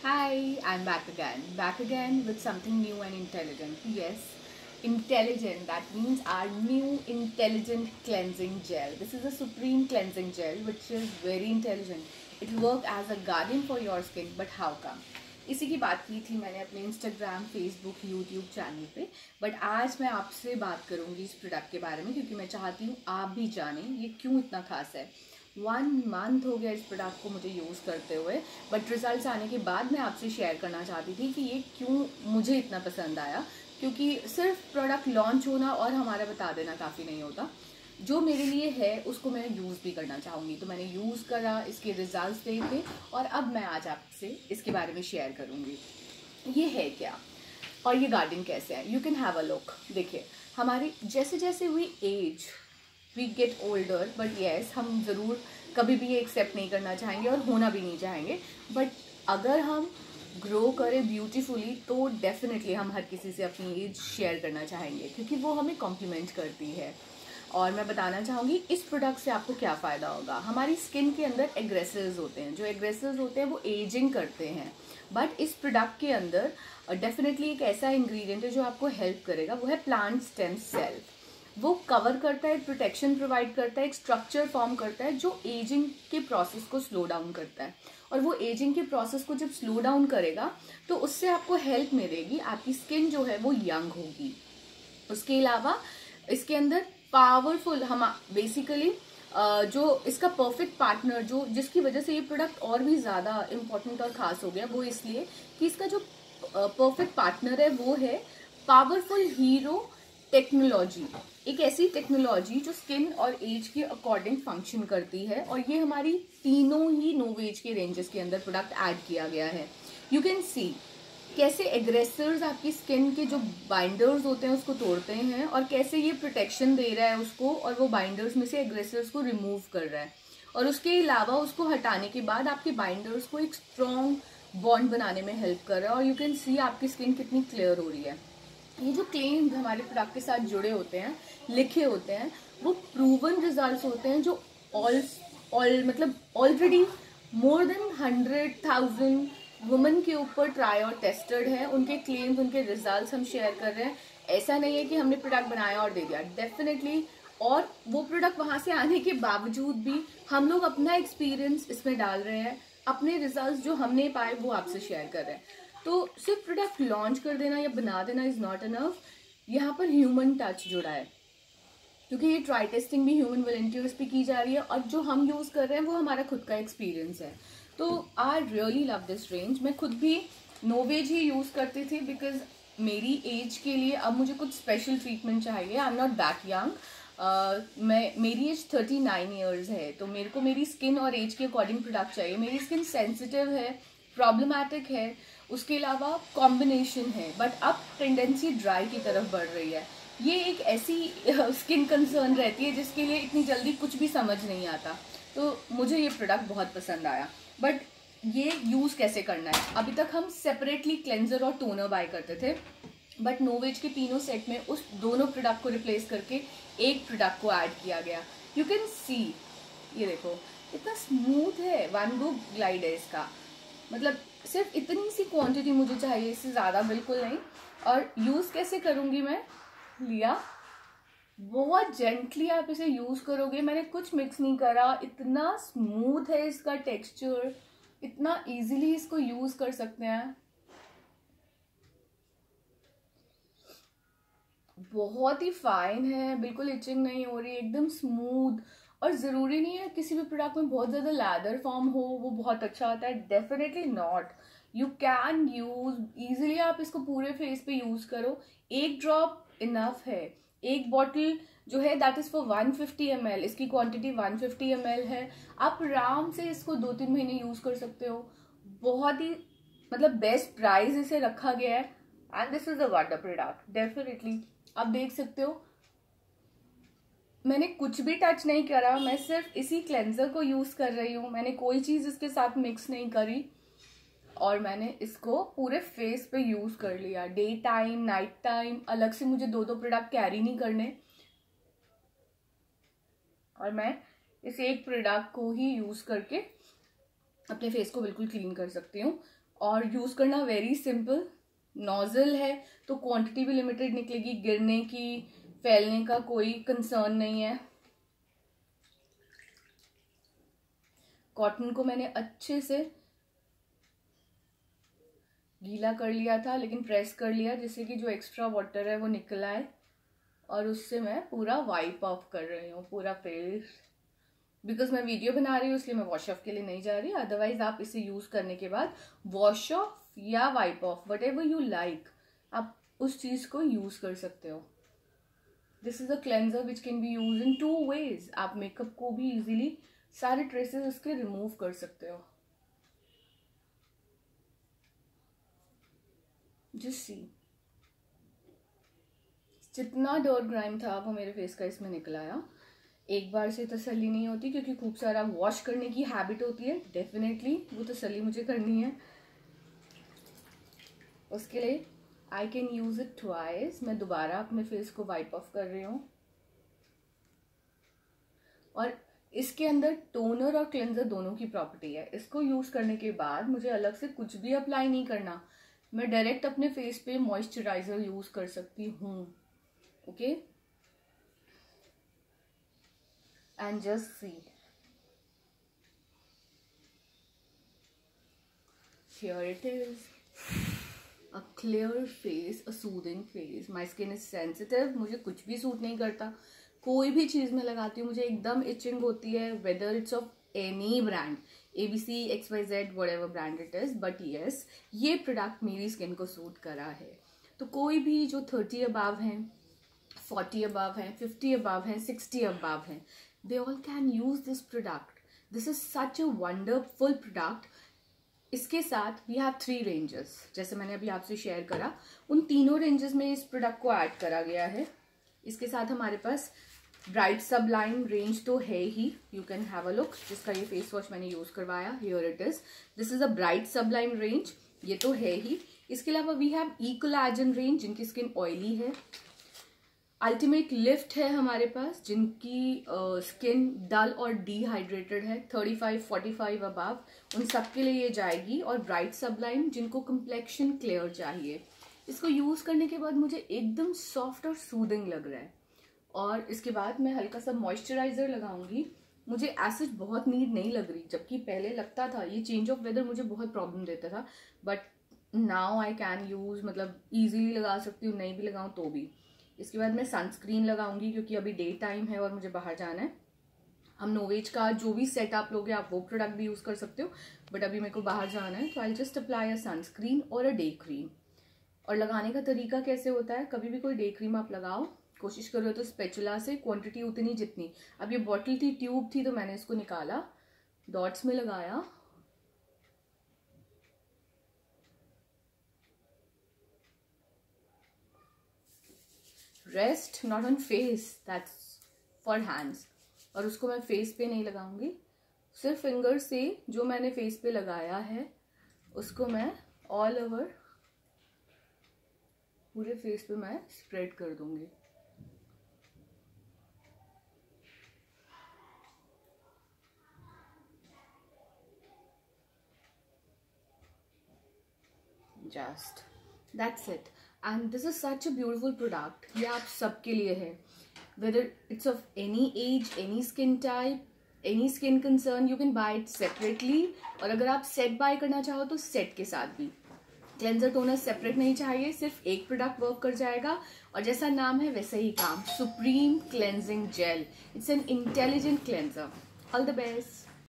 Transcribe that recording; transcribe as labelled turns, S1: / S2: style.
S1: Hi, I'm back again with something new and intelligent. Yes, intelligent, that means our new intelligent cleansing gel. This is a supreme cleansing gel which is very intelligent. It will work as a guardian for your skin, but how come? इसी की बात की थी मैंने अपने Instagram, Facebook, YouTube channel पे। But आज मैं आपसे बात करूंगी इस प्रोडक्ट के बारे में क्योंकि मैं चाहती हूँ आप भी जानें ये क्यों इतना खास है। 1 मंथ हो गया इस प्रोडक्ट को मुझे यूज़ करते हुए, बट रिजल्ट्स आने के बाद मैं आपसे शेयर करना चाहती थी कि ये क्यों मुझे इतना पसंद आया। क्योंकि सिर्फ प्रोडक्ट लॉन्च होना और हमारा बता देना काफ़ी नहीं होता, जो मेरे लिए है उसको मैं यूज़ भी करना चाहूँगी। तो मैंने यूज़ करा, इसके रिजल्ट्स देखे और अब मैं आज आपसे इसके बारे में शेयर करूँगी ये है क्या और ये गार्डन कैसे है। You can have a look. देखिए, हमारी जैसे जैसे we get older, but yes हम ज़रूर कभी भी ये एक्सेप्ट नहीं करना चाहेंगे और होना भी नहीं चाहेंगे। बट अगर हम ग्रो करें ब्यूटीफुली तो डेफिनेटली हम हर किसी से अपनी एज शेयर करना चाहेंगे क्योंकि वो हमें कॉम्प्लीमेंट करती है। और मैं बताना चाहूँगी इस प्रोडक्ट से आपको क्या फ़ायदा होगा। हमारी स्किन के अंदर एग्रेसिव्स होते हैं, जो एग्रेसिव्स होते हैं वो एजिंग करते हैं, बट इस प्रोडक्ट के अंदर डेफिनेटली एक ऐसा इंग्रेडिएंट है जो आपको हेल्प करेगा, वो है प्लांट स्टेम सेल। वो कवर करता है, प्रोटेक्शन प्रोवाइड करता है, एक स्ट्रक्चर फॉर्म करता है जो एजिंग के प्रोसेस को स्लो डाउन करता है। और वो एजिंग के प्रोसेस को जब स्लो डाउन करेगा तो उससे आपको हेल्प मिलेगी, आपकी स्किन जो है वो यंग होगी। उसके अलावा इसके अंदर पावरफुल हम बेसिकली जो इसका परफेक्ट पार्टनर जो जिसकी वजह से ये प्रोडक्ट और भी ज़्यादा इम्पोर्टेंट और ख़ास हो गया, वो इसलिए कि इसका जो परफेक्ट पार्टनर है वो है पावरफुल हीरो टेक्नोलॉजी। एक ऐसी टेक्नोलॉजी जो स्किन और एज के अकॉर्डिंग फंक्शन करती है, और ये हमारी तीनों ही नोवेज के रेंजेस के अंदर प्रोडक्ट ऐड किया गया है। यू कैन सी कैसे एग्रेसर्स आपकी स्किन के जो बाइंडर्स होते हैं उसको तोड़ते हैं और कैसे ये प्रोटेक्शन दे रहा है उसको, और वो बाइंडर्स में से एग्रेसर्स को रिमूव कर रहा है। और उसके अलावा उसको हटाने के बाद आपके बाइंडर्स को एक स्ट्रॉन्ग बॉन्ड बनाने में हेल्प कर रहा है। और यू कैन सी आपकी स्किन कितनी क्लियर हो रही है। ये जो क्लेम्स हमारे प्रोडक्ट के साथ जुड़े होते हैं, लिखे होते हैं, वो प्रूवन रिजल्ट्स होते हैं जो मतलब ऑलरेडी मोर देन 100,000 वुमेन के ऊपर ट्राई और टेस्टेड है। उनके क्लेम्स, उनके रिजल्ट्स हम शेयर कर रहे हैं। ऐसा नहीं है कि हमने प्रोडक्ट बनाया और दे दिया, डेफिनेटली। और वो प्रोडक्ट वहां से आने के बावजूद भी हम लोग अपना एक्सपीरियंस इसमें डाल रहे हैं, अपने रिजल्ट्स जो हमने पाए वो आपसे शेयर कर रहे हैं। तो सिर्फ प्रोडक्ट लॉन्च कर देना या बना देना इज नॉट इनफ। यहाँ पर ह्यूमन टच जुड़ा है क्योंकि ये ट्राई टेस्टिंग भी ह्यूमन वॉलंटियर्स पे की जा रही है, और जो हम यूज़ कर रहे हैं वो हमारा खुद का एक्सपीरियंस है। तो I really love this range. मैं खुद भी नोवेज ही यूज़ करती थी बिकॉज मेरी एज के लिए अब मुझे कुछ स्पेशल ट्रीटमेंट चाहिए। I am not that young. मेरी एज 39 ईयर्स है, तो मेरे को मेरी स्किन और एज के अकॉर्डिंग प्रोडक्ट चाहिए। मेरी स्किन सेंसिटिव है, प्रॉब्लमैटिक है, उसके अलावा कॉम्बिनेशन है, बट अब टेंडेंसी ड्राई की तरफ बढ़ रही है। ये एक ऐसी स्किन कंसर्न रहती है जिसके लिए इतनी जल्दी कुछ भी समझ नहीं आता। तो मुझे ये प्रोडक्ट बहुत पसंद आया। बट ये यूज़ कैसे करना है, अभी तक हम सेपरेटली क्लेंजर और टोनर बाय करते थे, बट नोवेज के तीनों सेट में उस दोनों प्रोडक्ट को रिप्लेस करके एक प्रोडक्ट को ऐड किया गया। यू कैन सी, ये देखो इतना स्मूथ है, वन गो ग्लाइड है इसका। मतलब सिर्फ इतनी सी क्वांटिटी मुझे चाहिए, इससे ज़्यादा बिल्कुल नहीं। और यूज़ कैसे करूँगी मैं, लिया बहुत जेंटली आप इसे यूज़ करोगे। मैंने कुछ मिक्स नहीं करा, इतना स्मूथ है इसका टेक्सचर, इतना इजीली इसको यूज़ कर सकते हैं। बहुत ही फाइन है, बिल्कुल इचिंग नहीं हो रही, एकदम स्मूथ। और ज़रूरी नहीं है किसी भी प्रोडक्ट में बहुत ज़्यादा लैदर फॉर्म हो वो बहुत अच्छा आता है, definitely not. You can use easily, आप इसको पूरे फेस पे यूज़ करो। एक ड्रॉप इनफ है। एक बॉटल जो है दैट इज़ फॉर 150 ml, इसकी क्वांटिटी 150 ml है। आप आराम से इसको 2-3 महीने यूज़ कर सकते हो। बहुत ही मतलब बेस्ट प्राइस इसे रखा गया है, and this is a wonder product definitely. आप देख सकते हो मैंने कुछ भी टच नहीं करा, मैं सिर्फ इसी क्लेंजर को यूज कर रही हूँ। मैंने कोई चीज इसके साथ मिक्स नहीं करी और मैंने इसको पूरे फेस पे यूज कर लिया। डे टाइम, नाइट टाइम, अलग से मुझे 2-2 प्रोडक्ट कैरी नहीं करने, और मैं इस एक प्रोडक्ट को ही यूज करके अपने फेस को बिल्कुल क्लीन कर सकती हूँ। और यूज करना वेरी सिंपल। नोजल है तो क्वांटिटी भी लिमिटेड निकलेगी, गिरने की, फैलने का कोई कंसर्न नहीं है। कॉटन को मैंने अच्छे से गीला कर लिया था, लेकिन प्रेस कर लिया जिससे कि जो एक्स्ट्रा वाटर है वो निकल आए, और उससे मैं पूरा वाइप ऑफ कर रही हूँ पूरा फेस। बिकॉज मैं वीडियो बना रही हूँ इसलिए मैं वॉश ऑफ के लिए नहीं जा रही, अदरवाइज आप इसे यूज करने के बाद वॉश ऑफ या wipe off whatever you like, आप उस चीज को यूज कर सकते हो। This is a cleanser which can be use in 2 ways। आप मेकअप को भी इजीली सारे ट्रेसेस उसके रिमूव कर सकते हो। जस्ट सी, जितना डर्ट ग्राइम था वो मेरे फेस का इसमें निकल आया। एक बार से तसल्ली नहीं होती क्योंकि खूब सारा वॉश करने की हैबिट होती है, डेफिनेटली वो तसल्ली मुझे करनी है। उसके लिए I can use it twice. मैं दोबारा अपने फेस को वाइप ऑफ कर रही हूँ, और इसके अंदर टोनर और क्लेंजर दोनों की प्रॉपर्टी है। इसको यूज करने के बाद मुझे अलग से कुछ भी अप्लाई नहीं करना, मैं डायरेक्ट अपने फेस पे मॉइस्चराइजर यूज कर सकती हूँ। Okay, and just see, here it is, a clear face, a soothing face. My skin is sensitive, मुझे कुछ भी सूट नहीं करता, कोई भी चीज में लगाती हूँ मुझे एकदम इचिंग होती है, whether it's of any brand, ABC, XYZ, whatever brand it is, but yes, ये प्रोडक्ट मेरी स्किन को सूट करा है। तो कोई भी जो 30 अबाव हैं, 40 अबाव हैं, 50 अबाव हैं, 60 अबाव हैं, they all can use this product. This is such a wonderful product. इसके साथ वी हैव 3 रेंजेस, जैसे मैंने अभी आपसे शेयर करा, उन तीनों रेंजेस में इस प्रोडक्ट को ऐड करा गया है। इसके साथ हमारे पास ब्राइट सबलाइम रेंज तो है ही, you can have a look, जिसका ये फेस वॉश मैंने यूज करवाया, here it is, this is a bright sublime range, ये तो है ही। इसके अलावा वी हैव इकोलैजन रेंज, जिनकी स्किन ऑयली है। अल्टीमेट लिफ्ट है हमारे पास, जिनकी स्किन डल और डिहाइड्रेटेड है, 35-45 अबाव, उन सबके लिए ये जाएगी। और ब्राइट सबलाइम, जिनको कंप्लेक्शन क्लियर चाहिए। इसको यूज करने के बाद मुझे एकदम सॉफ्ट और सूदिंग लग रहा है। और इसके बाद मैं हल्का सा मॉइस्चराइजर लगाऊंगी। मुझे एसिड बहुत नीड नहीं लग रही, जबकि पहले लगता था, ये चेंज ऑफ वेदर मुझे बहुत प्रॉब्लम देता था, but now I can use, मतलब इजीली लगा सकती हूँ, नहीं भी लगाऊं तो भी। इसके बाद मैं सनस्क्रीन लगाऊंगी क्योंकि अभी डे टाइम है और मुझे बाहर जाना है। हम नोवेज का जो भी सेट आप लोगे, आप वो प्रोडक्ट भी यूज कर सकते हो, बट अभी मेरे को बाहर जाना है, तो I just apply a sunscreen और अ डे क्रीम। और लगाने का तरीका कैसे होता है, कभी भी कोई डे क्रीम आप लगाओ, कोशिश करो तो स्पेचुला से, क्वांटिटी उतनी जितनी, अब ये बॉटल थी, ट्यूब थी, तो मैंने इसको निकाला, डॉट्स में लगाया, rest not on face, that's for hands. और उसको मैं फेस पे नहीं लगाऊंगी, सिर्फ फिंगर से जो मैंने फेस पे लगाया है उसको मैं ऑल ओवर पूरे फेस पे मैं स्प्रेड कर दूंगी। Just that's it, and this is such a beautiful product. ये आप सबके लिए है, whether it's of any age, any skin type, any skin concern, you can buy it separately. और अगर आप सेट बाय करना चाहो तो सेट के साथ भी। क्लेंजर टोनर सेपरेट नहीं चाहिए, सिर्फ एक प्रोडक्ट वर्क कर जाएगा। और जैसा नाम है वैसे ही काम, supreme cleansing gel, it's an intelligent cleanser. All the best.